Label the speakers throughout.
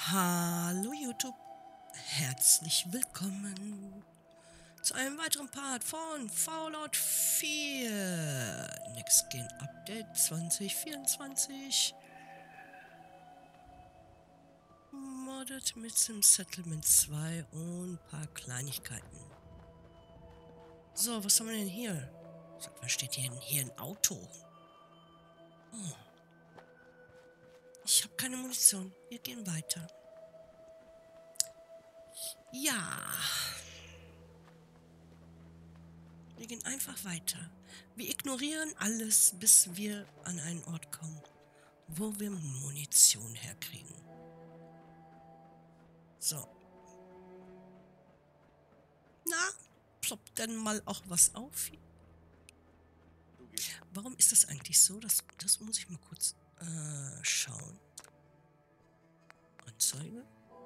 Speaker 1: Hallo YouTube, herzlich willkommen zu einem weiteren Part von Fallout 4 Next Gen Update 2024 modded mit Sim Settlement 2 und ein paar Kleinigkeiten. So, was haben wir denn hier? Sag, was steht hier? Hier ein Auto. Oh. Ich habe keine Munition. Wir gehen weiter. Ja. Wir gehen einfach weiter. Wir ignorieren alles, bis wir an einen Ort kommen, wo wir Munition herkriegen. So. Na, ploppt denn mal auch was auf? Warum ist das eigentlich so? Das muss ich mal kurz schauen. Anzeige?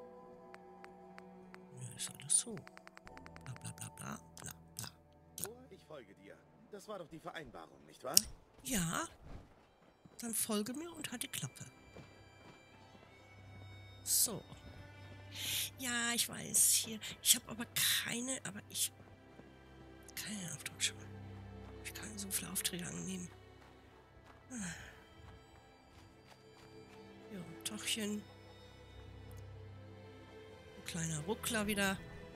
Speaker 1: Nö, ist alles so. Bla bla bla bla bla bla.
Speaker 2: Ich folge dir. Das war doch die Vereinbarung, nicht wahr?
Speaker 1: Ja, dann folge mir und halt die Klappe. So. Ja, ich weiß, hier. Ich habe aber keine Auftragsschule. Ich kann so viele Aufträge annehmen. Ja, Tachchen. Ein kleiner Ruckler wieder.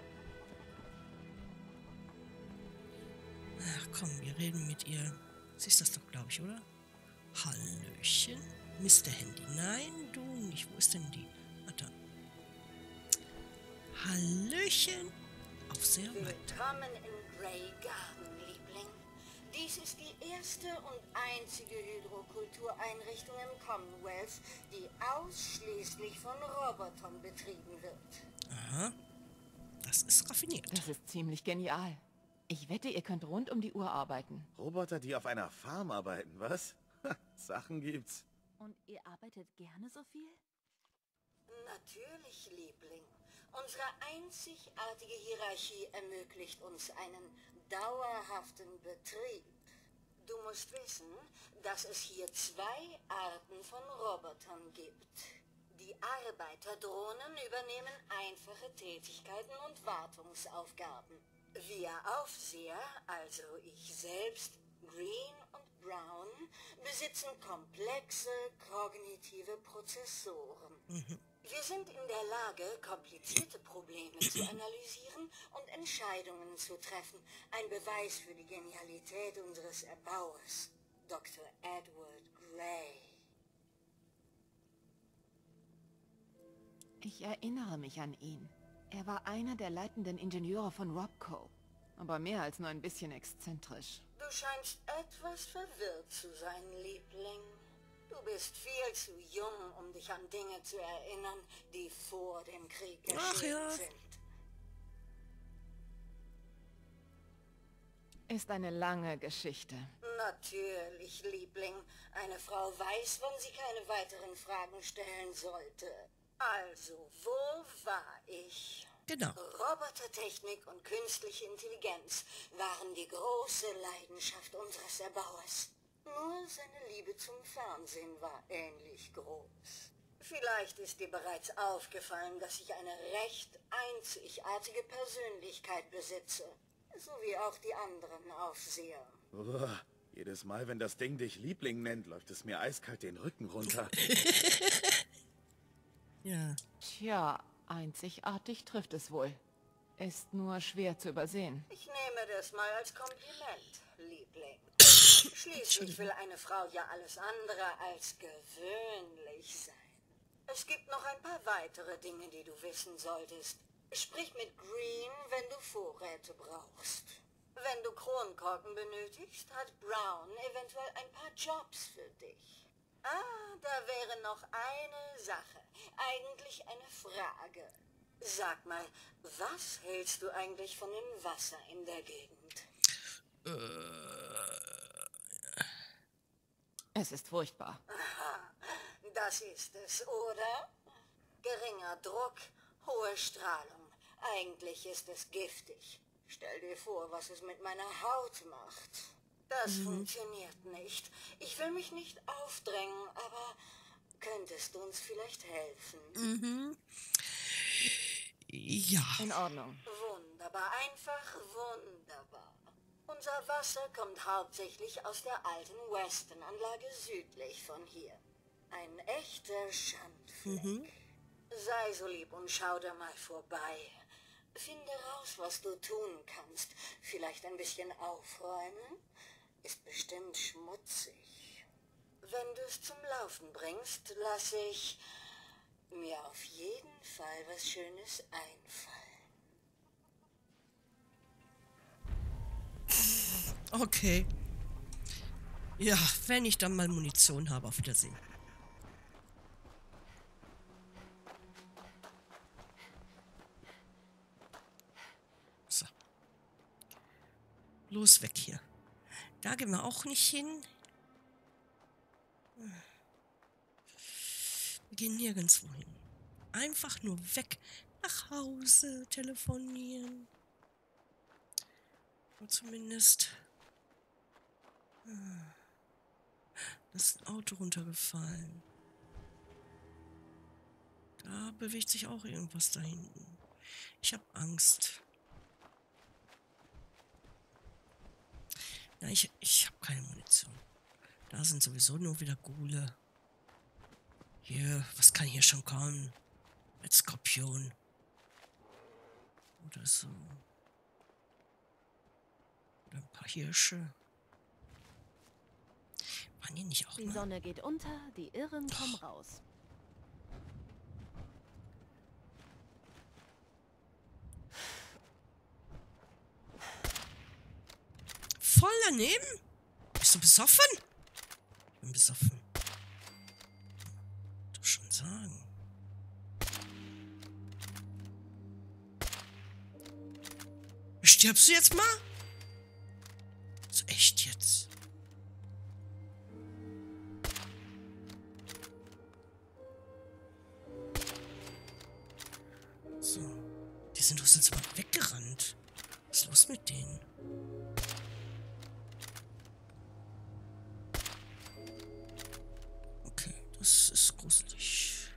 Speaker 1: Ach komm, wir reden mit ihr. Sie ist das doch, glaube ich, oder? Hallöchen. Mr. Handy. Nein, du nicht. Wo ist denn die? Warte. Hallöchen. Aufseher weiter.
Speaker 3: Willkommen in Grey Garden, Liebling. Dies ist die erste und einzige Hydrokultureinrichtung im Commonwealth, die ausschließlich von Robotern betrieben wird.
Speaker 1: Aha. Das ist raffiniert.
Speaker 4: Das ist ziemlich genial. Ich wette, ihr könnt rund um die Uhr arbeiten.
Speaker 2: Roboter, die auf einer Farm arbeiten, was? Sachen gibt's.
Speaker 5: Und ihr arbeitet gerne so viel?
Speaker 3: Natürlich, Liebling. Unsere einzigartige Hierarchie ermöglicht uns einen dauerhaften Betrieb. Du musst wissen, dass es hier zwei Arten von Robotern gibt. Die Arbeiterdrohnen übernehmen einfache Tätigkeiten und Wartungsaufgaben. Wir Aufseher, also ich selbst, Green und Brown, besitzen komplexe kognitive Prozessoren. Wir sind in der Lage, komplizierte Probleme zu analysieren und Entscheidungen zu treffen. Ein Beweis für die Genialität unseres Erbauers, Dr. Edward Grey.
Speaker 4: Ich erinnere mich an ihn. Er war einer der leitenden Ingenieure von Robco. Aber mehr als nur ein bisschen exzentrisch.
Speaker 3: Du scheinst etwas verwirrt zu sein, Liebling. Du bist viel zu jung, um dich an Dinge zu erinnern, die vor dem Krieg geschehen sind.
Speaker 4: Ist eine lange Geschichte.
Speaker 3: Natürlich, Liebling. Eine Frau weiß, wann sie keine weiteren Fragen stellen sollte. Also, wo war ich?
Speaker 1: Genau.
Speaker 3: Robotertechnik und künstliche Intelligenz waren die große Leidenschaft unseres Erbauers. Nur seine Liebe zum Fernsehen war ähnlich groß. Vielleicht ist dir bereits aufgefallen, dass ich eine recht einzigartige Persönlichkeit besitze. So wie auch die anderen Aufseher.
Speaker 2: Uah, jedes Mal, wenn das Ding dich Liebling nennt, läuft es mir eiskalt den Rücken runter.
Speaker 1: Ja.
Speaker 4: Tja, einzigartig trifft es wohl. Ist nur schwer zu übersehen.
Speaker 3: Ich nehme das mal als Kompliment, Liebling. Schließlich will eine Frau ja alles andere als gewöhnlich sein. Es gibt noch ein paar weitere Dinge, die du wissen solltest. Sprich mit Green, wenn du Vorräte brauchst. Wenn du Kronkorken benötigst, hat Brown eventuell ein paar Jobs für dich. Ah, da wäre noch eine Sache. Eigentlich eine Frage. Sag mal, was hältst du eigentlich von dem Wasser in der Gegend?
Speaker 4: Es ist furchtbar.
Speaker 3: Aha, das ist es, oder? Geringer Druck, hohe Strahlung. Eigentlich ist es giftig. Stell dir vor, was es mit meiner Haut macht. Das funktioniert nicht. Ich will mich nicht aufdrängen, aber könnte könntest du uns vielleicht helfen?
Speaker 1: Mhm. Ja.
Speaker 4: In Ordnung.
Speaker 3: Wunderbar, einfach wunderbar. Unser Wasser kommt hauptsächlich aus der alten Weston-Anlage südlich von hier. Ein echter Schandfleck. Sei so lieb und schau da mal vorbei. Finde raus, was du tun kannst. Vielleicht ein bisschen aufräumen? Ist bestimmt schmutzig. Wenn du es zum Laufen bringst, lasse ich mir auf jeden Fall was Schönes einfallen.
Speaker 1: Okay. Ja, wenn ich dann mal Munition habe, auf Wiedersehen. So. Los, weg hier. Da gehen wir auch nicht hin. Wir gehen nirgendwo hin. Einfach nur weg. Nach Hause telefonieren. Und zumindest... Da ist ein Auto runtergefallen. Da bewegt sich auch irgendwas da hinten. Ich habe Angst. Ja, ich habe keine Munition. Da sind sowieso nur wieder Ghule. Hier, was kann hier schon kommen? Mit Skorpion. Oder so. Oder ein paar Hirsche. Waren hier nicht auch
Speaker 5: Die
Speaker 1: mal?
Speaker 5: Sonne geht unter, die Irren kommen raus.
Speaker 1: Voll daneben? Bist du besoffen? Ich bin besoffen. Doch schon sagen. Stirbst du jetzt mal? So echt jetzt? So. Die sind doch jetzt mal weggerannt. Was ist los mit denen? Okay, das ist gruselig.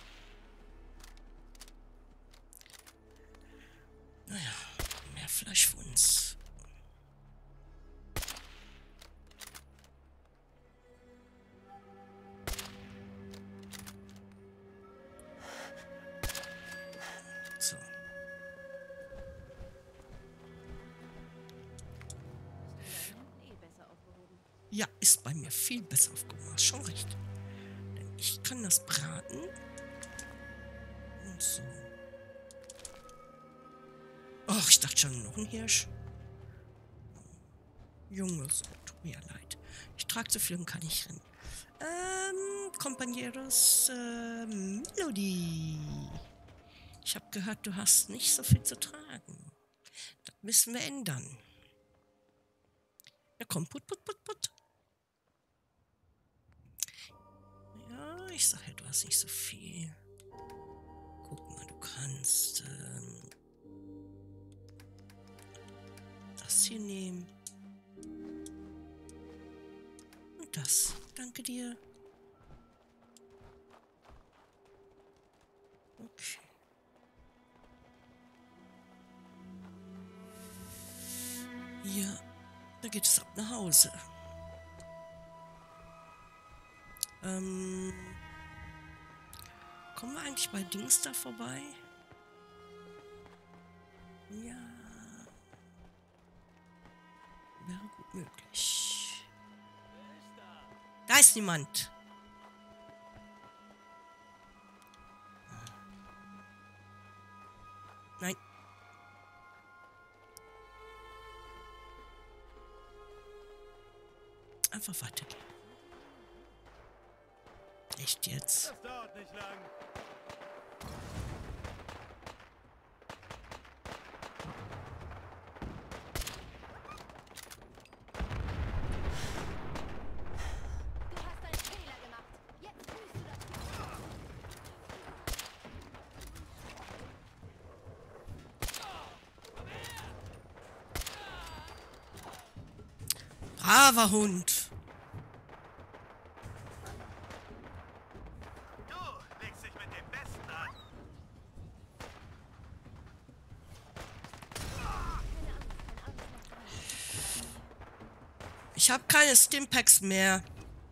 Speaker 1: Naja, mehr Fleisch für uns. So.
Speaker 5: Besser aufgehoben.
Speaker 1: Ja, ist bei mir viel besser aufgehoben. Hast schon recht. Denn ich kann das braten. Und so. Ach, ich dachte schon, noch ein Hirsch. Junge, so, tut mir leid. Ich trage zu viel und kann nicht rennen. Compañeros, Melody. Ich habe gehört, du hast nicht so viel zu tragen. Das müssen wir ändern. Ja, komm, put, put, put, put. Ja, ich sag ja, du hast nicht so viel. Guck mal, du kannst das hier nehmen. Und das. Danke dir. Okay. Ja, da geht es ab nach Hause. Kommen wir eigentlich bei Dings da vorbei? Ja. Wäre gut möglich. Da ist niemand. Nein. Einfach weitergehen. Echt jetzt?
Speaker 2: Das dauert nicht lang.
Speaker 5: Du hast einen Fehler gemacht. Jetzt fühlst du das.
Speaker 1: Braver Hund.
Speaker 3: Du
Speaker 1: Ich habe keine Stimpaks mehr.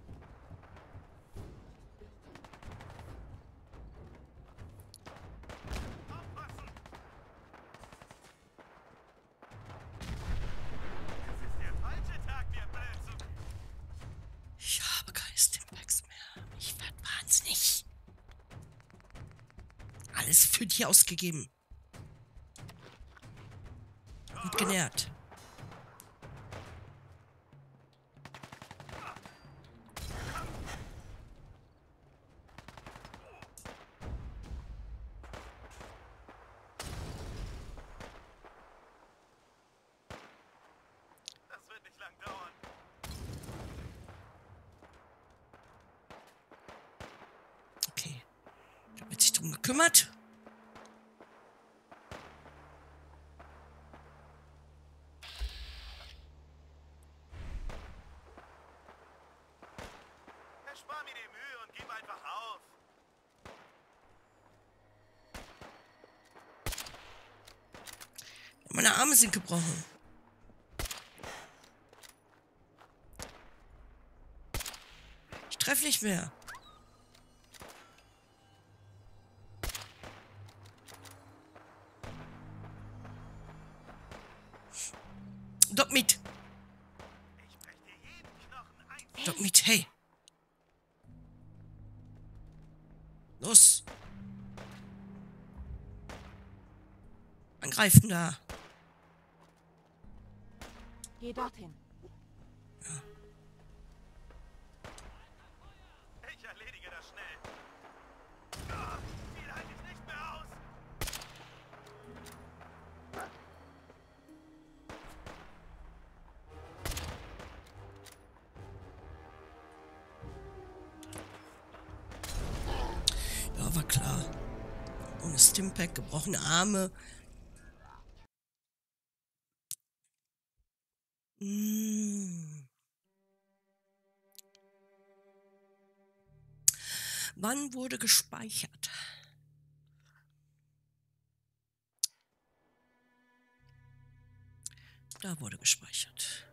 Speaker 1: Ich habe keine Stimpaks mehr. Ich werde wahnsinnig. Alles für die ausgegeben. Und genährt.
Speaker 2: Das wird nicht lang dauern.
Speaker 1: Okay. Da wird sich drum gekümmert.
Speaker 2: Erspar mir die Mühe und gib einfach auf.
Speaker 1: Meine Arme sind gebrochen. Ich treffe nicht mehr. Doc mit.
Speaker 2: Ich brech dir jeden Knochen ein.
Speaker 1: Doc mit, hey. Los. Angreifen da.
Speaker 4: Geh dorthin.
Speaker 2: Ich erledige das schnell. Ah, viel halte ich nicht mehr aus.
Speaker 1: Ja, war klar. Ohne Stimpack, gebrochene Arme. Wann wurde gespeichert? Da wurde gespeichert.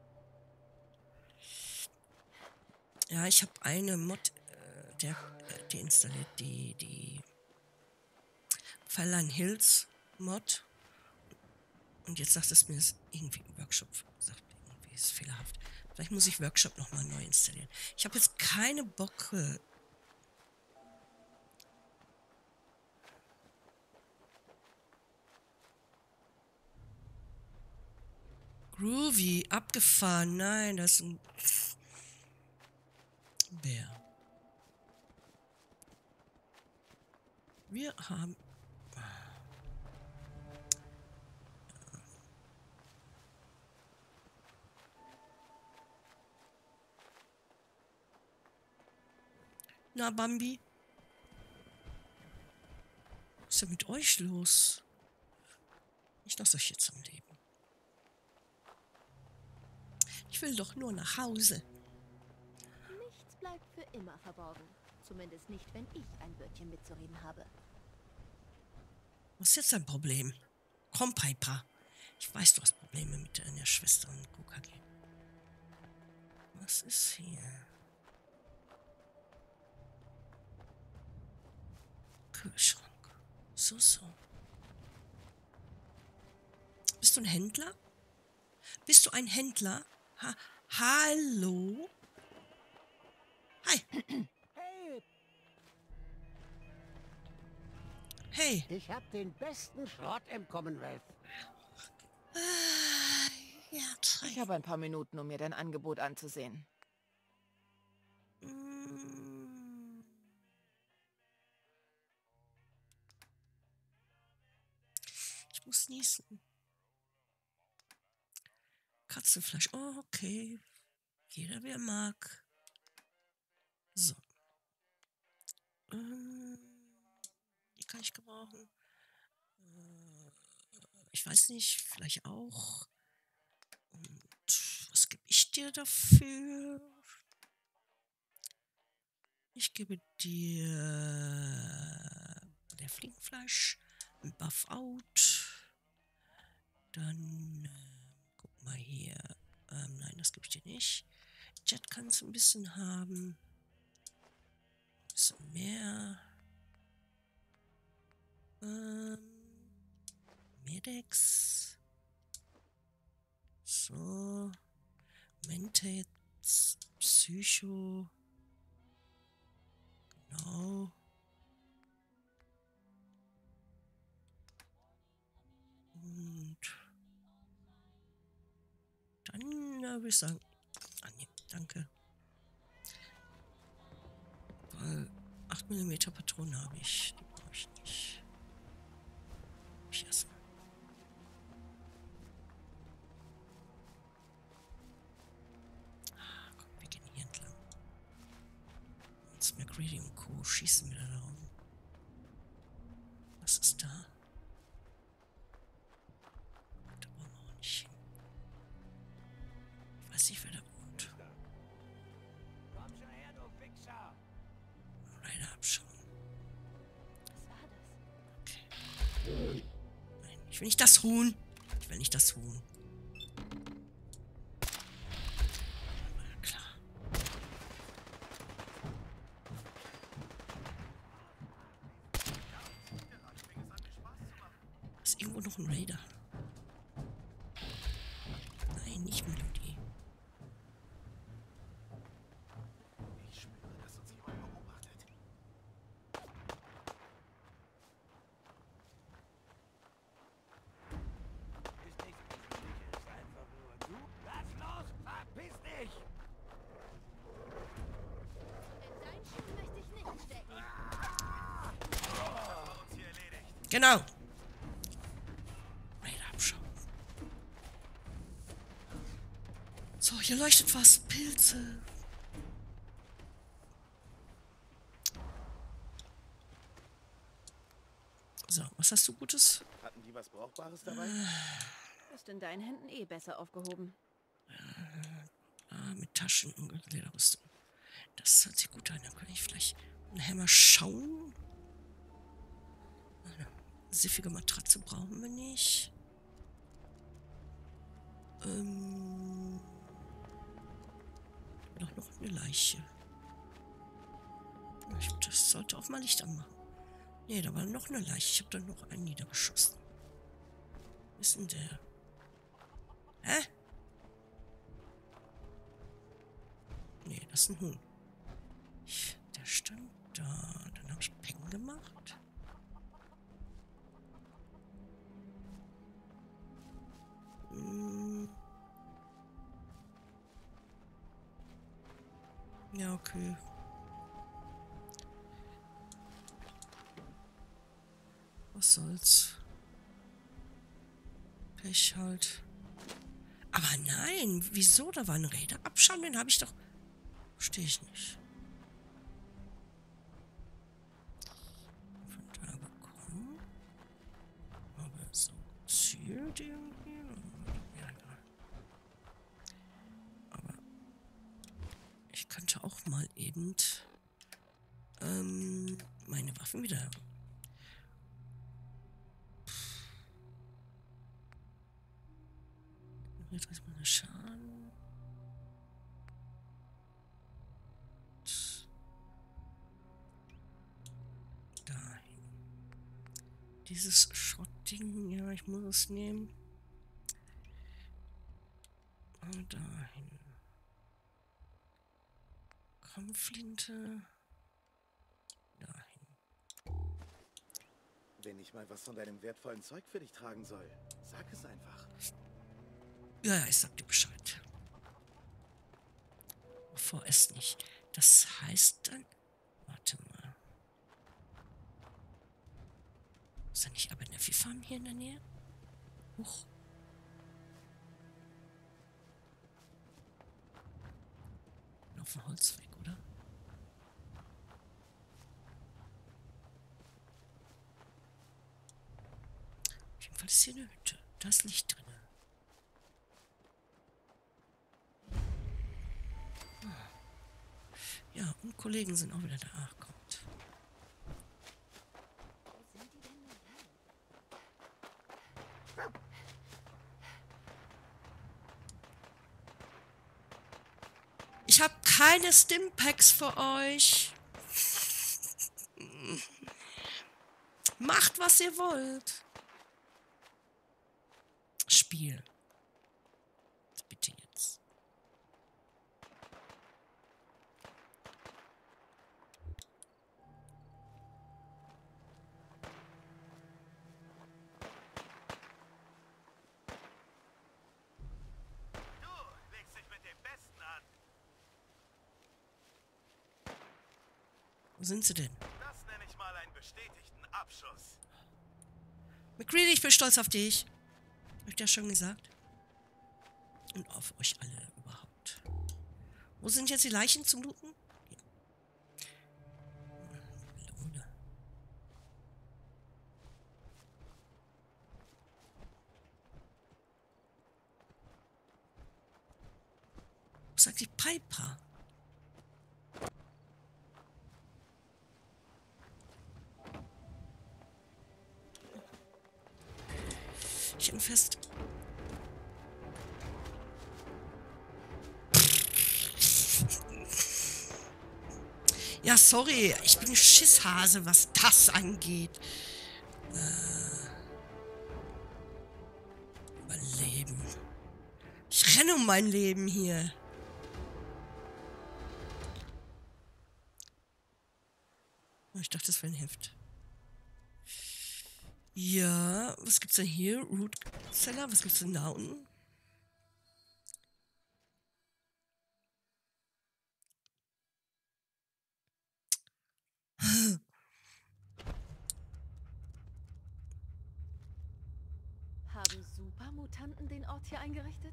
Speaker 1: Ja, ich habe eine Mod deinstalliert, die Fallen Hills Mod. Und jetzt sagt es mir, ist irgendwie im Workshop. Sagt irgendwie, ist fehlerhaft. Vielleicht muss ich Workshop nochmal neu installieren. Ich habe jetzt keine Bock. Groovy, abgefahren. Nein, das ist ein Bär. Wir haben... Na, Bambi? Was ist denn mit euch los? Ich lasse euch jetzt am Leben. Ich will doch nur nach Hause.
Speaker 5: Nichts bleibt für immer verborgen. Zumindest nicht, wenn ich ein Wörtchen mitzureden habe.
Speaker 1: Was ist jetzt dein Problem? Komm, Piper. Ich weiß, du hast Probleme mit deiner Schwester und KKG. Was ist hier? Kühlschrank. So. Bist du ein Händler? Bist du ein Händler? Hallo? Hi. Hey.
Speaker 6: Ich hab den besten Schrott im Commonwealth.
Speaker 1: Ja,
Speaker 4: Ich habe ein paar Minuten, um mir dein Angebot anzusehen.
Speaker 1: Ich muss niesen. Katzenfleisch. Oh, okay. Jeder, wer mag. So. Die kann ich gebrauchen. Ich weiß nicht, vielleicht auch. Und was gebe ich dir dafür? Ich gebe dir der Fliegenfleisch, ein Buff Out. Dann guck mal hier. Nein, das gebe ich dir nicht. Jet kannst du ein bisschen haben. Ein bisschen mehr. Medex. So. Mentats. Psycho. Genau. Und dann würde ich sagen, nee, danke. Weil 8 mm Patronen habe ich. Die brauche ich nicht. Ich erstmal. Komm, wir gehen hier entlang. Und McCready und Co. schießen wieder da rum. Was ist da? Da wollen wir auch nicht hin. Ich weiß nicht, wer da wohnt.
Speaker 6: Komm schon her, du Wichser!
Speaker 1: Leider abschauen.
Speaker 5: Was war das?
Speaker 1: Okay. Nein, ich will nicht das Huhn. Ich will nicht das Huhn. Ja, klar. Ist irgendwo noch ein Raider? Nein, nicht Melodie.
Speaker 2: Ich spüre, dass uns jemand beobachtet.
Speaker 6: Ist nichts Persönliches, einfach nur du. Lass los! Verpiss dich!
Speaker 5: In deinen Schuhen möchte ich nicht stecken.
Speaker 2: Uns hier erledigt.
Speaker 1: Genau. Raider abschauen. So, hier leuchtet was. Pilze. So, was hast du Gutes?
Speaker 2: Hatten die was Brauchbares dabei?
Speaker 4: Ist in deinen Händen eh besser aufgehoben.
Speaker 1: Mit Taschen und Lederrüstung. Das hört sich gut an. Dann kann ich vielleicht nachher mal schauen. Eine siffige Matratze brauchen wir nicht. Noch eine Leiche. Das sollte auch mal Licht anmachen. Nee, da war noch eine Leiche. Ich habe da noch einen niedergeschossen. Wo ist denn der? Hä? Nee, das ist ein Huhn. Der stand da. Dann habe ich Peng gemacht. Ja, okay. Was soll's? Pech halt. Aber nein, wieso? Da war ein Räder abschauen, den habe ich doch. Verstehe ich nicht. Von da bekommen. Aber so zielt irgendwie. Ja, egal. Aber ich könnte auch mal eben meine Waffen wieder. Jetzt erstmal eine Schaden. Dahin. Dieses Schrottding, ja, ich muss es nehmen. Und dahin. Kampfflinte. Dahin.
Speaker 2: Wenn ich mal was von deinem wertvollen Zeug für dich tragen soll, sag es einfach.
Speaker 1: Ja, ich sag dir Bescheid. Vorerst nicht. Das heißt dann. Warte mal. Ist da nicht aber eine Viehfarm hier in der Nähe? Huch. Auf dem Holzweg, oder? Auf jeden Fall ist hier eine Hütte. Da ist Licht drin. Ja, und Kollegen sind auch wieder da. Ach, kommt.
Speaker 5: Wo sind die denn nun her?
Speaker 1: Ich habe keine Stimpacks für euch. Macht, was ihr wollt. Spiel. Bitte jetzt.
Speaker 6: Du legst dich mit dem Besten an.
Speaker 1: Wo sind sie denn?
Speaker 6: Das nenne ich mal einen bestätigten Abschuss.
Speaker 1: McCready, ich bin stolz auf dich. Hab ich das schon gesagt? Und auf euch alle überhaupt. Wo sind jetzt die Leichen zum Looten? Hier. Melone. Was sagt die Piper? Ich bin fest. Ja, sorry, ich bin Schisshase, was das angeht. Überleben. Ich renne um mein Leben hier. Oh, ich dachte, das wäre ein Heft. Ja, was gibt's denn hier? Root Cellar, was gibt's denn da unten?
Speaker 5: Haben Supermutanten den Ort hier eingerichtet?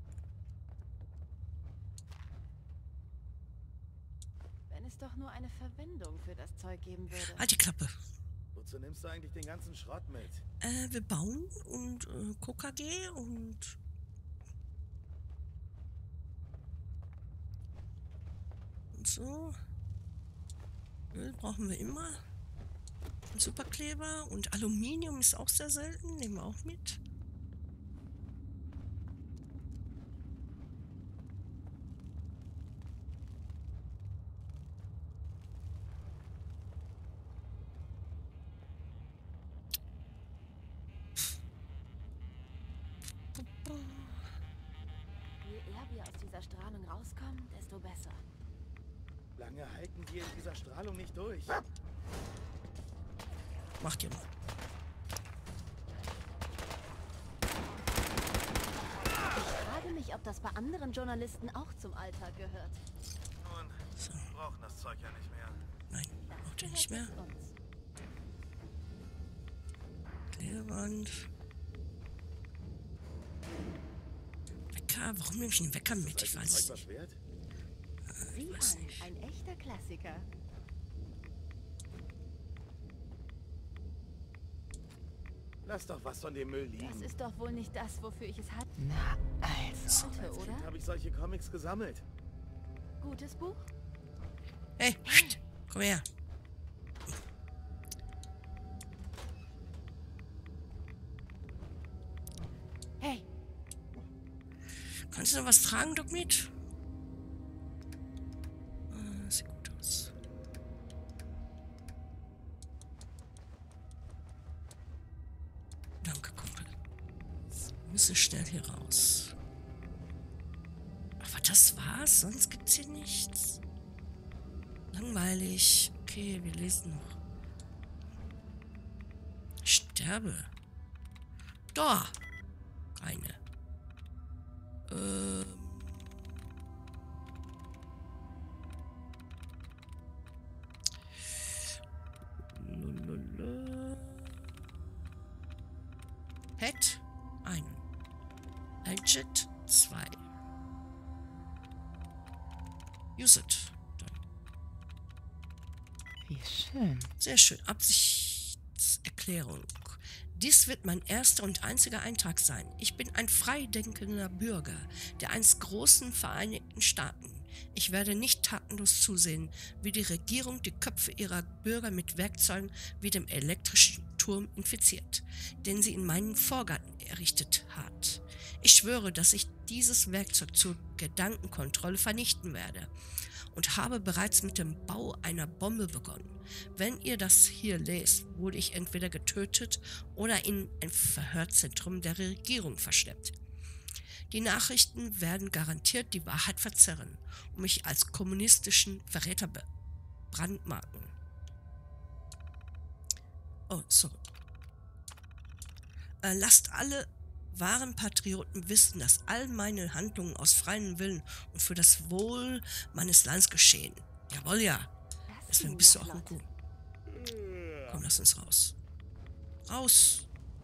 Speaker 5: Wenn es doch nur eine Verwendung für das Zeug geben würde.
Speaker 1: Halt die Klappe.
Speaker 2: Wozu nimmst du eigentlich den ganzen Schrott mit?
Speaker 1: Wir bauen und KKG und so. Öl brauchen wir immer. Und Superkleber und Aluminium ist auch sehr selten. Nehmen wir auch mit.
Speaker 5: Je eher wir aus dieser Strahlung rauskommen, desto besser.
Speaker 2: Lange halten wir in dieser Strahlung nicht durch.
Speaker 1: Macht ihr mal.
Speaker 5: Ich frage mich, ob das bei anderen Journalisten auch zum Alltag gehört.
Speaker 6: Nun,
Speaker 1: So.
Speaker 6: wir brauchen das Zeug ja nicht mehr.
Speaker 1: Nein, braucht ihr nicht mehr.
Speaker 5: Gehört uns.
Speaker 1: Klebeband. Wecker, warum nehme ich einen Wecker mit? Ich weiß es
Speaker 2: Zeug was
Speaker 1: nicht.
Speaker 2: wert?
Speaker 5: Sieh
Speaker 1: weiß
Speaker 5: an,
Speaker 1: nicht.
Speaker 5: ein echter Klassiker.
Speaker 2: Lass doch was von dem Müll
Speaker 5: Das
Speaker 2: liegen.
Speaker 5: ist doch wohl nicht das, wofür ich es hatte,
Speaker 4: Na, also.
Speaker 5: oder?
Speaker 2: Habe ich solche Comics gesammelt.
Speaker 5: Gutes Buch?
Speaker 1: Hey, komm her.
Speaker 4: Hey,
Speaker 1: Kannst du noch was tragen, Doc mit? Sieht gut aus. Danke, Kumpel. Wir müssen schnell hier raus. Aber das war's, sonst gibt's hier nichts. Langweilig. Okay, wir lesen noch. Ich sterbe. Da. Keine. Pet 1. Gadget 2. Use it. Dann.
Speaker 4: wie schön.
Speaker 1: Sehr schön. Absichtserklärung. Dies wird mein erster und einziger Eintrag sein. Ich bin ein freidenkender Bürger der einst großen Vereinigten Staaten. Ich werde nicht tatenlos zusehen, wie die Regierung die Köpfe ihrer Bürger mit Werkzeugen wie dem elektrischen Turm infiziert, den sie in meinem Vorgarten errichtet hat. Ich schwöre, dass ich dieses Werkzeug zur Gedankenkontrolle vernichten werde und habe bereits mit dem Bau einer Bombe begonnen. Wenn ihr das hier lest, wurde ich entweder getötet oder in ein Verhörzentrum der Regierung verschleppt. Die Nachrichten werden garantiert die Wahrheit verzerren und mich als kommunistischen Verräter brandmarken. Oh, sorry. Lasst alle wahren Patrioten wissen, dass all meine Handlungen aus freiem Willen und für das Wohl meines Landes geschehen. Jawohl, ja. Deswegen bist du auch ein Gut. Komm, lass uns raus. Raus!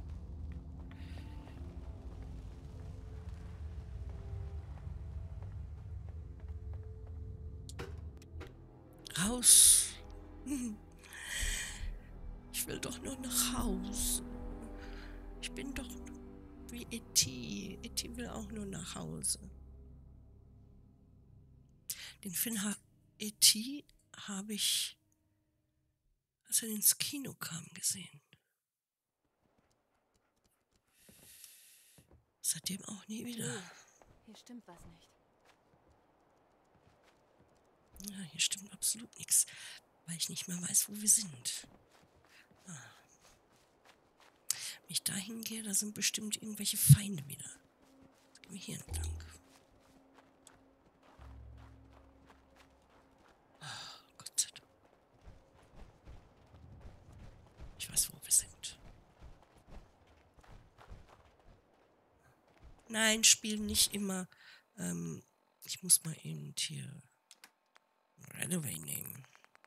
Speaker 1: Raus! Ich will doch nur nach Hause. Ich bin doch wie E.T. E.T. will auch nur nach Hause. Den Film E.T. habe ich, als er ins Kino kam, gesehen. Seitdem auch nie wieder.
Speaker 4: Hier stimmt was nicht.
Speaker 1: Ja, hier stimmt absolut nichts, weil ich nicht mehr weiß, wo wir sind. Wenn ich da hingehe, da sind bestimmt irgendwelche Feinde wieder. Jetzt gehen wir hier entlang. Gott sei Dank. Ich weiß, wo wir sind. Nein, spielen nicht immer. Ich muss mal eben hier Redaway nehmen.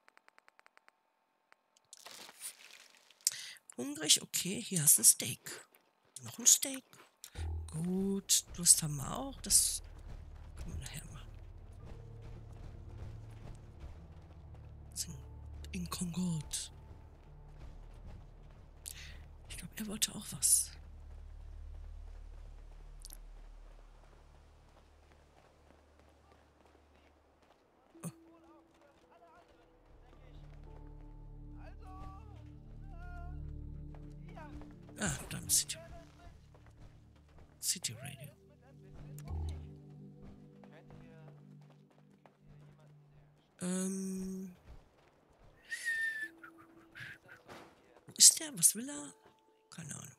Speaker 1: Hungrig? Okay, hier hast du ein Steak. Noch ein Steak. Gut, Durst haben wir auch. Das können wir nachher machen. Sind in Kongot. Ich glaube, er wollte auch was. Ah, da ist City. City Radio. Wo ist der? Was will er? Keine Ahnung.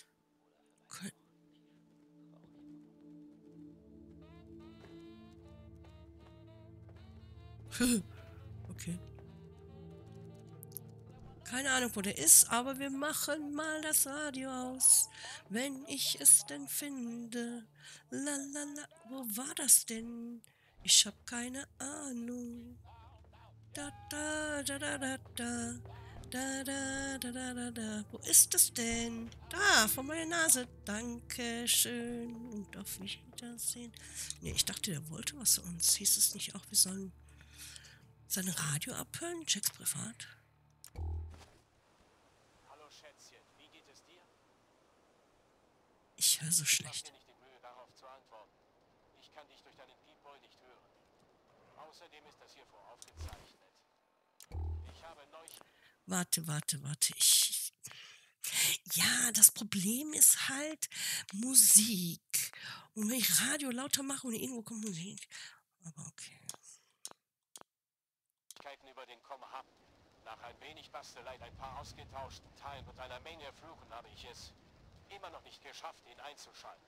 Speaker 1: Okay. Keine Ahnung, wo der ist, aber wir machen mal das Radio aus, wenn ich es denn finde. Lalala, wo war das denn? Ich hab keine Ahnung. Da da da da da da. Da da da da da da. Wo ist es denn? Da, vor meiner Nase. Dankeschön und auf Wiedersehen. Nee, ich dachte, der wollte was von uns. Hieß es nicht auch, wir sollen sein Radio abhören? Jacks privat? Ich höre so schlecht.
Speaker 7: Mach dir nicht die Mühe, darauf zu antworten. Ich kann dich durch deinen Pip-Boy nicht hören. Außerdem ist das hier voraufgezeichnet. Ich habe
Speaker 1: Warte. Ja, das Problem ist halt Musik. Und wenn ich Radio lauter mache und irgendwo kommt Musik. Aber okay.
Speaker 7: Über den Hub. Nach ein wenig Bastelei, ein paar ausgetauschten Teilen und einer Menge Fluchen habe ich es immer noch nicht geschafft, ihn einzuschalten.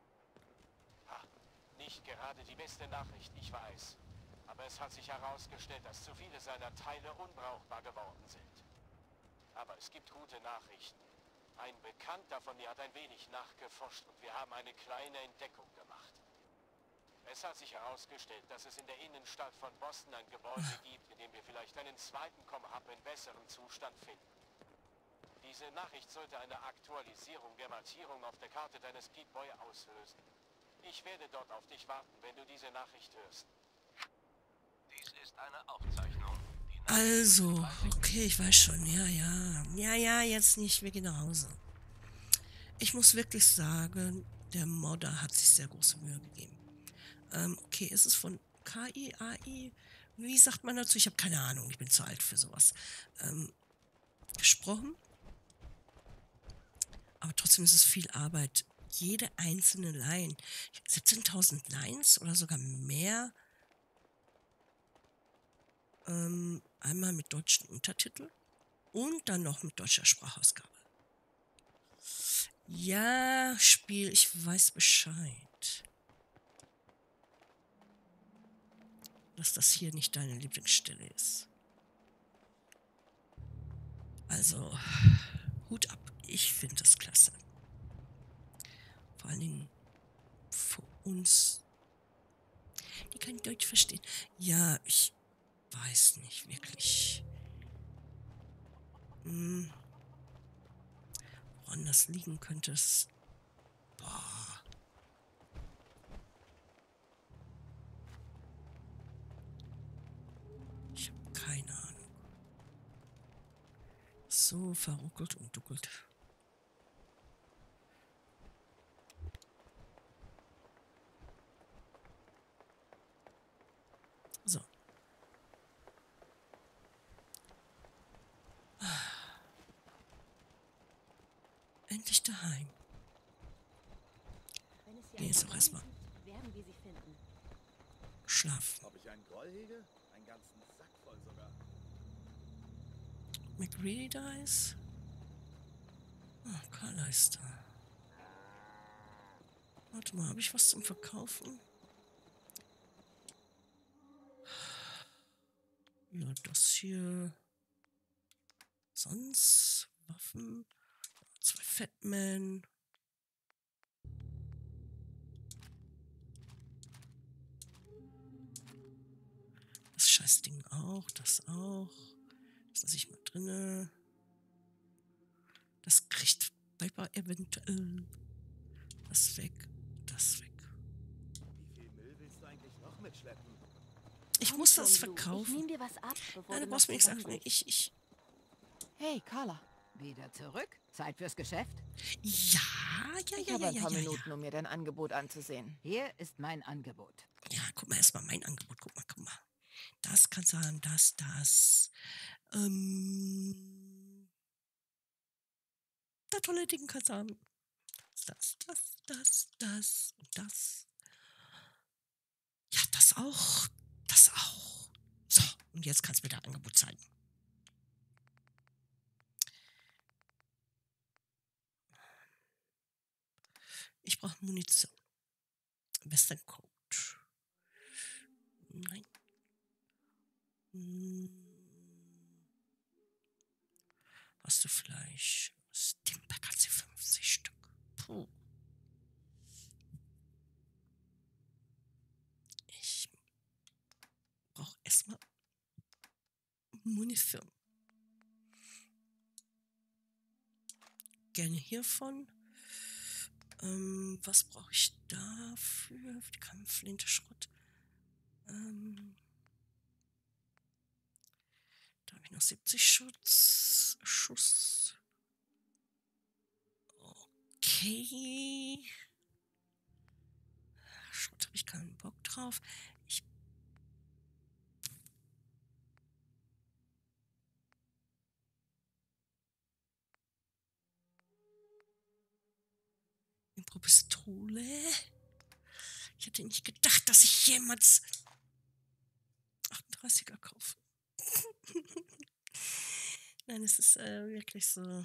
Speaker 7: Nicht gerade die beste Nachricht, ich weiß. Aber es hat sich herausgestellt, dass zu viele seiner Teile unbrauchbar geworden sind. Aber es gibt gute Nachrichten. Ein Bekannter von mir hat ein wenig nachgeforscht und wir haben eine kleine Entdeckung gemacht. Es hat sich herausgestellt, dass es in der Innenstadt von Boston ein Gebäude gibt, in dem wir vielleicht einen zweiten Hub in besserem Zustand finden. Diese Nachricht sollte eine Aktualisierung der Markierung auf der Karte deines Pip-Boy auslösen. Ich werde dort auf dich warten, wenn du diese Nachricht hörst. Dies ist eine Aufzeichnung.
Speaker 1: Also, okay, ich weiß schon. Ja, jetzt nicht. Wir gehen nach Hause. Ich muss wirklich sagen, der Modder hat sich sehr große Mühe gegeben. Okay, ist es von KI, AI? Wie sagt man dazu? Ich habe keine Ahnung, ich bin zu alt für sowas. Gesprochen. Aber trotzdem ist es viel Arbeit. Jede einzelne Line. 17.000 Lines oder sogar mehr. Einmal mit deutschen Untertiteln und dann noch mit deutscher Sprachausgabe. Ja, Spiel, ich weiß Bescheid. Dass das hier nicht deine Lieblingsstelle ist. Also, Hut ab. Ich finde das klasse. Vor allen Dingen für uns, die kein Deutsch verstehen. Ja, ich weiß nicht wirklich, woran das liegen könnte. Boah. Ich habe keine Ahnung. So verruckelt und duckelt. So. Endlich daheim.
Speaker 5: Wenn es hier
Speaker 1: Geh jetzt auch erstmal
Speaker 5: gibt, werden wir sie finden.
Speaker 1: schlafen.
Speaker 2: Ob ich einen Groll hege? Einen ganzen Sack voll sogar.
Speaker 1: McReady da ist. Ah, Carla ist da. Warte mal, habe ich was zum Verkaufen? Ja, das hier. Sonst Waffen. 2 Fatmen. Das Scheißding auch, das auch. Das lasse ich mal drinne. Das kriegt Viper eventuell. Das weg, das weg.
Speaker 2: Wie viel Müll willst du eigentlich noch mitschleppen?
Speaker 1: Ich
Speaker 5: Komm
Speaker 1: muss
Speaker 5: schon,
Speaker 1: das
Speaker 5: du. Ich
Speaker 1: verkaufen.
Speaker 5: nehm dir was ab, bevor
Speaker 1: Nein, du
Speaker 5: du
Speaker 1: brauchst
Speaker 5: noch
Speaker 1: mir nichts sagen.
Speaker 5: zusammenbrichst.
Speaker 1: Ich.
Speaker 4: Hey, Carla.
Speaker 8: Wieder zurück? Zeit fürs Geschäft?
Speaker 1: Ja,
Speaker 4: Ich habe ein paar Minuten, um mir dein Angebot anzusehen.
Speaker 8: Hier ist mein Angebot.
Speaker 1: Ja, guck mal erstmal mein Angebot. Guck mal. Das kannst du haben, das. Das tolle Ding kannst du haben. Das und das. Ja, das auch. Das auch. So, und jetzt kannst du mir das Angebot zeigen. Ich brauche Munition. Western Code. Nein. Hast du Fleisch? Stimpak hat sie 50 Stück. Puh. Ich brauche erstmal Munition. Gerne hiervon. Was brauche ich dafür? Für die Kampfflinte, Schrott. Da habe ich noch 70 Schuss. Okay. Schrott habe ich keinen Bock drauf. Pistole. Ich hätte nicht gedacht, dass ich jemals 38er kaufe. Nein, es ist wirklich so.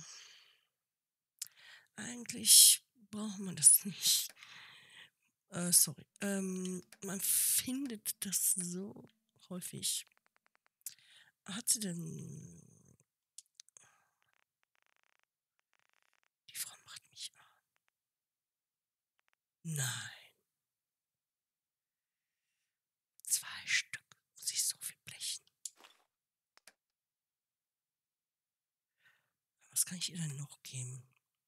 Speaker 1: Eigentlich braucht man das nicht. Sorry. Man findet das so häufig. Hat sie denn... Die Frau macht mich an. Nein. 2 Stück. Muss ich so viel blechen. Was kann ich ihr denn noch geben?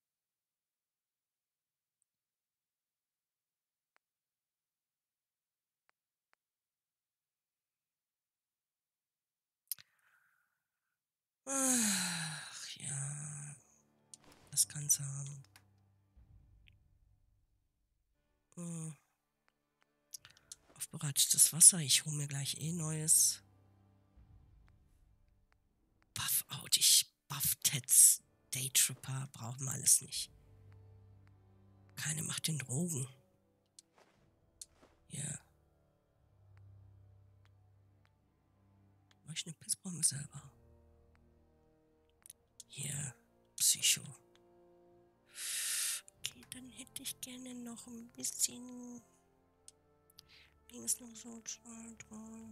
Speaker 1: Ach ja. Das kann's haben. Aufbereitetes Wasser. Ich hole mir gleich neues. Buff-Out. Buff-Tets, Daytripper. Brauchen wir alles nicht. Keine macht den Drogen. Ja. Mach ich eine Pissbombe selber? Hier, Psycho. Okay, dann hätte ich gerne noch ein bisschen. Ging es noch so 2, 3.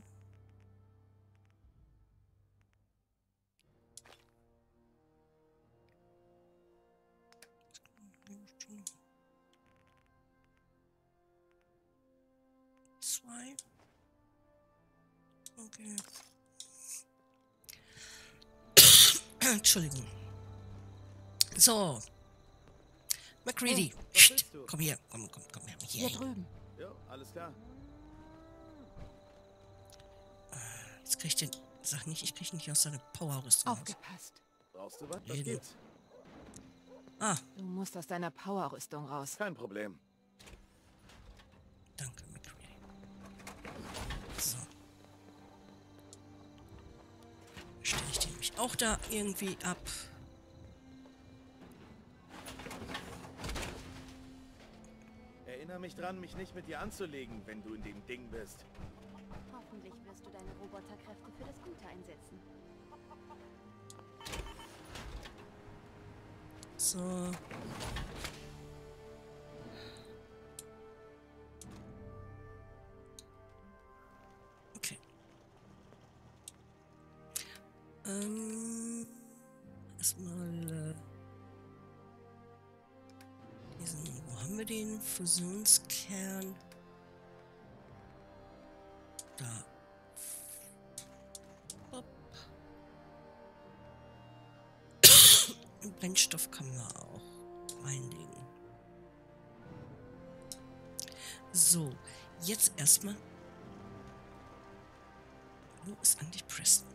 Speaker 1: Zwei. Okay. Entschuldigung. So. MacReady.
Speaker 2: Oh, was willst du?
Speaker 1: Komm hier. Komm her.
Speaker 4: Hier
Speaker 1: Hier.
Speaker 4: drüben.
Speaker 2: Jo, alles klar.
Speaker 1: Jetzt krieg ich den. Sag nicht, ich krieg ihn nicht aus seiner Power-Rüstung raus.
Speaker 4: Aufgepasst.
Speaker 2: Brauchst du was? Was
Speaker 1: Reden.
Speaker 2: gibt's?
Speaker 1: Ah,
Speaker 4: Du musst aus deiner Power-Rüstung raus.
Speaker 2: Kein Problem.
Speaker 1: danke, MacReady. So. Stelle ich den nämlich auch da irgendwie ab.
Speaker 2: Erinnere mich dran, mich nicht mit dir anzulegen, wenn du in dem Ding bist.
Speaker 5: Hoffentlich wirst du deine Roboterkräfte für das Gute einsetzen.
Speaker 1: So. Okay. Erstmal wo haben wir den Fusionskern? Da. Hopp. Brennstoff kann man auch reinlegen. So, jetzt erstmal. Wo ist eigentlich Preston?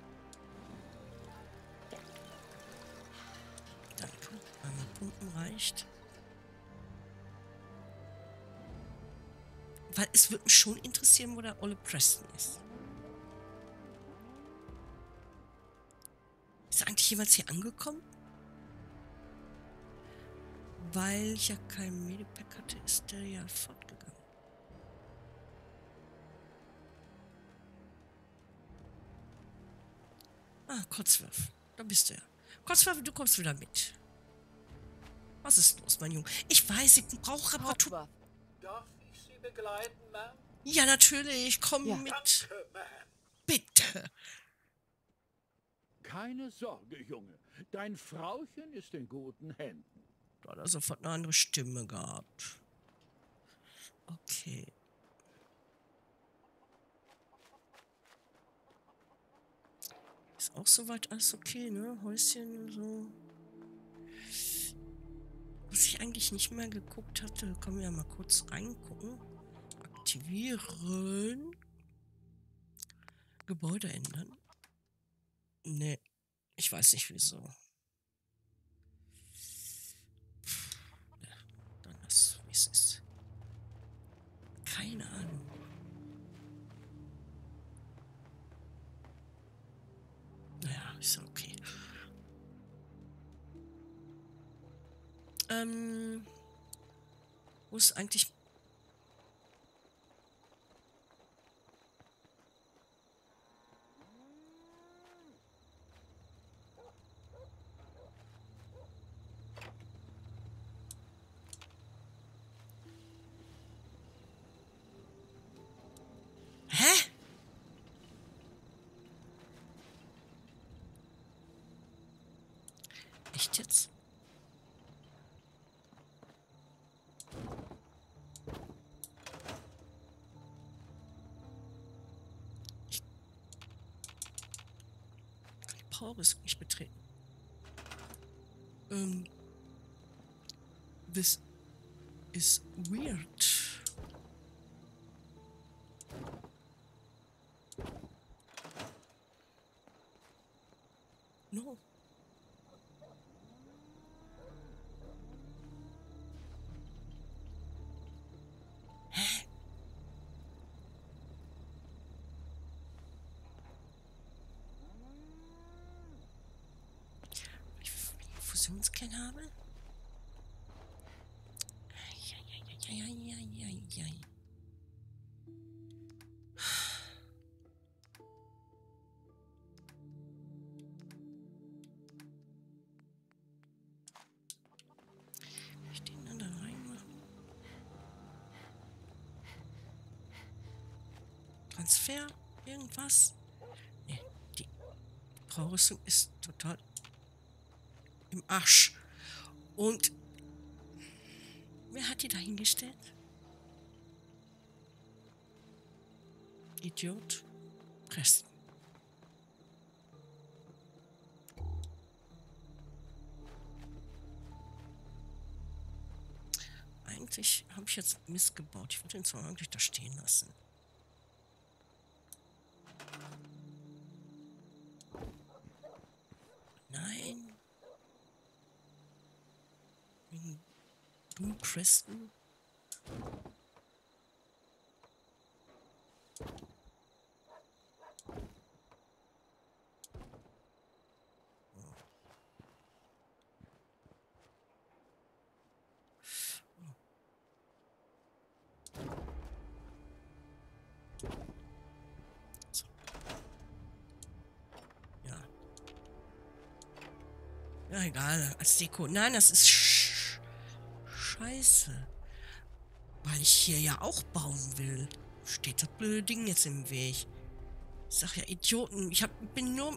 Speaker 1: Danke. Einmal pumpen reicht. Weil es würde mich schon interessieren, wo der olle Preston ist. Ist er eigentlich jemals hier angekommen? Weil ich ja kein Medipack hatte, ist der ja fortgegangen. Ah, Kotzwerf. Da bist du ja. Kotzwerf, du kommst wieder mit. Was ist los, mein Junge? Ich weiß, ich brauche Reparatur.
Speaker 4: Hauptwaffe.
Speaker 6: Darf ich Sie begleiten, Ma'am?
Speaker 1: Ja, natürlich. Komm
Speaker 4: Ja.
Speaker 1: mit.
Speaker 6: Danke, Ma'am.
Speaker 1: Bitte.
Speaker 9: Keine Sorge, Junge. Dein Frauchen ist in guten Händen.
Speaker 1: Da hat er sofort eine andere Stimme gehabt. Okay. Ist auch soweit alles okay, ne? Häuschen und so. Was ich eigentlich nicht mehr geguckt hatte, können wir ja mal kurz reingucken. Aktivieren. Gebäude ändern. Nee, ich weiß nicht wieso. Ja, dann das, wie es ist. Keine Ahnung. Naja, ist ja okay. Wo ist eigentlich... Hä? Echt jetzt? Die Power ist nicht betreten. This is weird. No. Hä? Wie viel Fusionskern habe? Ja. Eieieiei. Kann ich den dann da reinmachen? Transfer? Irgendwas? Nee, die Brauerrüstung ist total im Arsch. Und wer hat die da hingestellt? Idiot. Preston. Eigentlich habe ich jetzt Mist gebaut. Ich würde den zwar eigentlich da stehen lassen. Nein. Du, Preston. So. Ja. Ja, egal. Als Deko. Nein, das ist scheiße. Weil ich hier ja auch bauen will. Steht das blöde Ding jetzt im Weg. Ich sag ja, Idioten. Bin nur...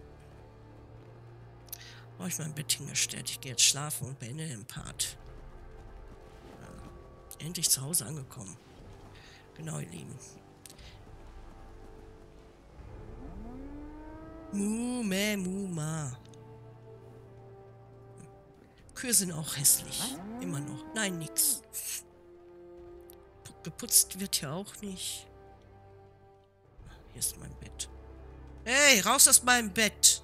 Speaker 1: Habe ich mein Bett hingestellt. Ich gehe jetzt schlafen und beende den Part. Ja. Endlich zu Hause angekommen. Genau, ihr Lieben. Muma. Kühe sind auch hässlich. Immer noch. Nein, nix. Geputzt wird ja auch nicht. Hier ist mein Bett. Hey, raus aus meinem Bett!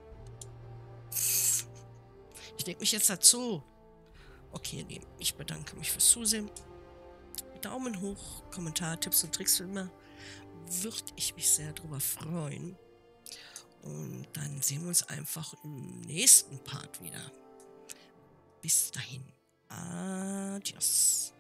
Speaker 1: Ich denke mich jetzt dazu. Okay, nee, ich bedanke mich fürs Zusehen. Daumen hoch, Kommentar, Tipps und Tricks für immer. Würde ich mich sehr drüber freuen. Und dann sehen wir uns einfach im nächsten Part wieder. Bis dahin. Adios.